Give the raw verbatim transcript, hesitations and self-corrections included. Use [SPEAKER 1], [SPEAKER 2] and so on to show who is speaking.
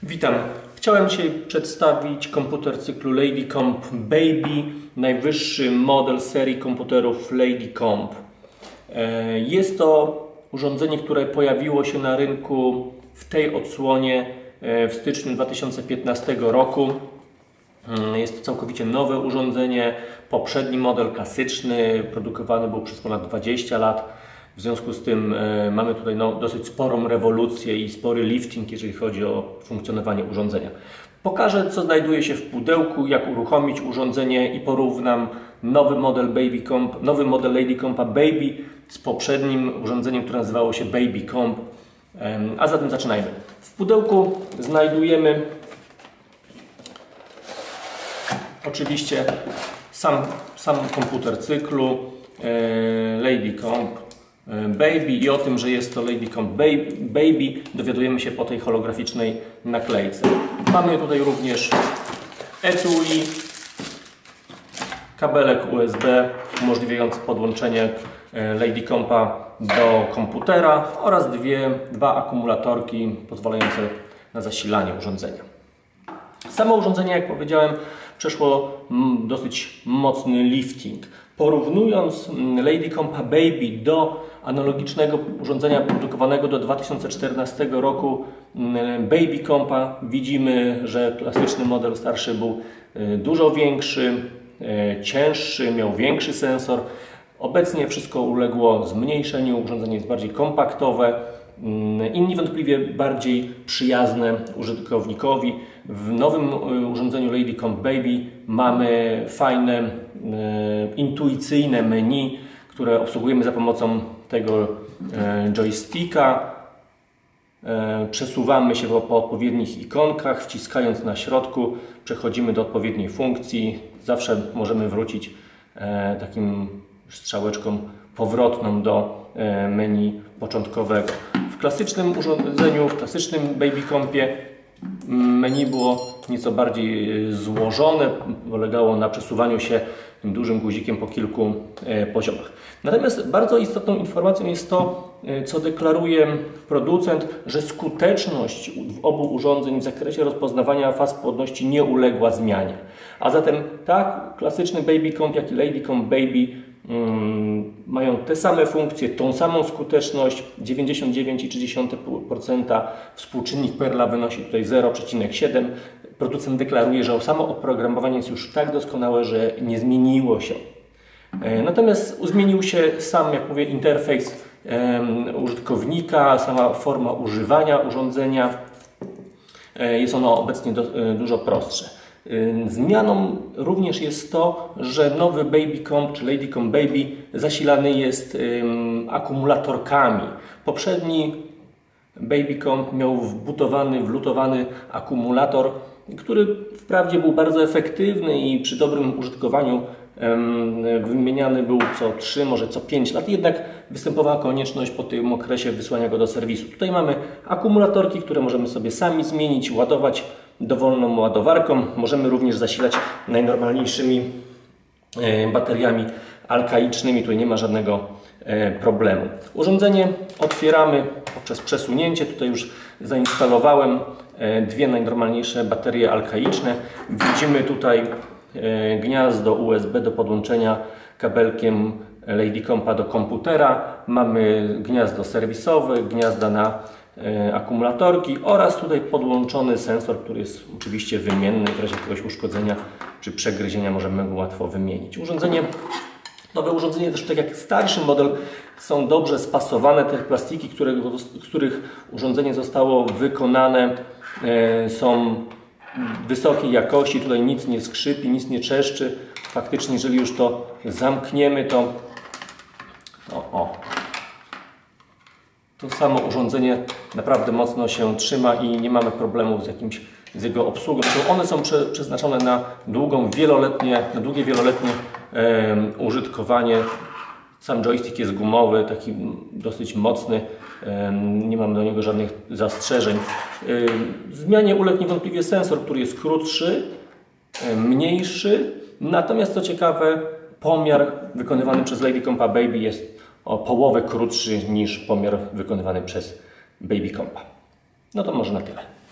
[SPEAKER 1] Witam. Chciałem dzisiaj przedstawić komputer cyklu Ladycomp Baby, najwyższy model serii komputerów Ladycomp. Jest to urządzenie, które pojawiło się na rynku w tej odsłonie w styczniu dwa tysiące piętnastego roku. Jest to całkowicie nowe urządzenie. Poprzedni model klasyczny produkowany był przez ponad dwadzieścia lat. W związku z tym e, mamy tutaj no, dosyć sporą rewolucję i spory lifting, jeżeli chodzi o funkcjonowanie urządzenia. Pokażę, co znajduje się w pudełku, jak uruchomić urządzenie i porównam nowy model Babycomp, nowy model Ladycompa Baby z poprzednim urządzeniem, które nazywało się Babycomp. E, a zatem zaczynajmy. W pudełku znajdujemy oczywiście sam, sam komputer cyklu e, Ladycomp Baby i o tym, że jest to Ladycomp Baby, dowiadujemy się po tej holograficznej naklejce. Mamy tutaj również etui, kabelek U S B umożliwiający podłączenie Ladycompa do komputera oraz dwie, dwa akumulatorki pozwalające na zasilanie urządzenia. Samo urządzenie, jak powiedziałem, przeszło dosyć mocny lifting. Porównując Ladycompa Baby do analogicznego urządzenia produkowanego do dwa tysiące czternastego roku Babycompa, widzimy, że klasyczny model starszy był dużo większy, cięższy, miał większy sensor. Obecnie wszystko uległo zmniejszeniu, urządzenie jest bardziej kompaktowe i niewątpliwie bardziej przyjazne użytkownikowi. W nowym urządzeniu Ladycomp Baby mamy fajne, e, intuicyjne menu, które obsługujemy za pomocą tego e, joysticka. E, przesuwamy się po, po odpowiednich ikonkach, wciskając na środku, przechodzimy do odpowiedniej funkcji. Zawsze możemy wrócić e, takim strzałeczką powrotną do e, menu początkowego. W klasycznym urządzeniu, w klasycznym Babycompie menu było nieco bardziej złożone, polegało na przesuwaniu się tym dużym guzikiem po kilku e, poziomach. Natomiast bardzo istotną informacją jest to, e, co deklaruje producent, że skuteczność w obu urządzeń w zakresie rozpoznawania faz płodności nie uległa zmianie. A zatem tak klasyczny Babycomp, jak i Ladycomp Baby Hmm, mają te same funkcje, tą samą skuteczność, dziewięćdziesiąt dziewięć przecinek trzy procent, współczynnik Perla wynosi tutaj zero przecinek siedem. Producent deklaruje, że samo oprogramowanie jest już tak doskonałe, że nie zmieniło się. Natomiast zmienił się sam, jak mówię, interfejs um, użytkownika, sama forma używania urządzenia. Jest ono obecnie do, dużo prostsze. Zmianą również jest to, że nowy Babycomp czy Ladycomp Baby zasilany jest um, akumulatorkami. Poprzedni Babycomp miał wbudowany, wlutowany akumulator, który wprawdzie był bardzo efektywny i przy dobrym użytkowaniu um, wymieniany był co trzy, może co pięć lat, jednak występowała konieczność po tym okresie wysłania go do serwisu. Tutaj mamy akumulatorki, które możemy sobie sami zmienić, ładować dowolną ładowarką. Możemy również zasilać najnormalniejszymi bateriami alkaicznymi. Tutaj nie ma żadnego problemu. Urządzenie otwieramy poprzez przesunięcie. Tutaj już zainstalowałem dwie najnormalniejsze baterie alkaiczne. Widzimy tutaj gniazdo U S B do podłączenia kabelkiem Ladycompa do komputera. Mamy gniazdo serwisowe, gniazda na akumulatorki oraz tutaj podłączony sensor, który jest oczywiście wymienny. W razie jakiegoś uszkodzenia czy przegryzienia możemy go łatwo wymienić. Urządzenie, nowe urządzenie też tak jak starszy model są dobrze spasowane. Te plastiki, które, z których urządzenie zostało wykonane, są wysokiej jakości. Tutaj nic nie skrzypi, nic nie czeszczy. Faktycznie, jeżeli już to zamkniemy, to o, o. To samo urządzenie naprawdę mocno się trzyma i nie mamy problemów z jakimś z jego obsługą. One są prze, przeznaczone na długą, wieloletnie, na długie, wieloletnie e, użytkowanie. Sam joystick jest gumowy, taki dosyć mocny. E, nie mam do niego żadnych zastrzeżeń. E, zmianie uległ niewątpliwie sensor, który jest krótszy, e, mniejszy. Natomiast co ciekawe, pomiar wykonywany przez Ladycompa Baby jest o połowę krótszy niż pomiar wykonywany przez Babycompa. No to może na tyle.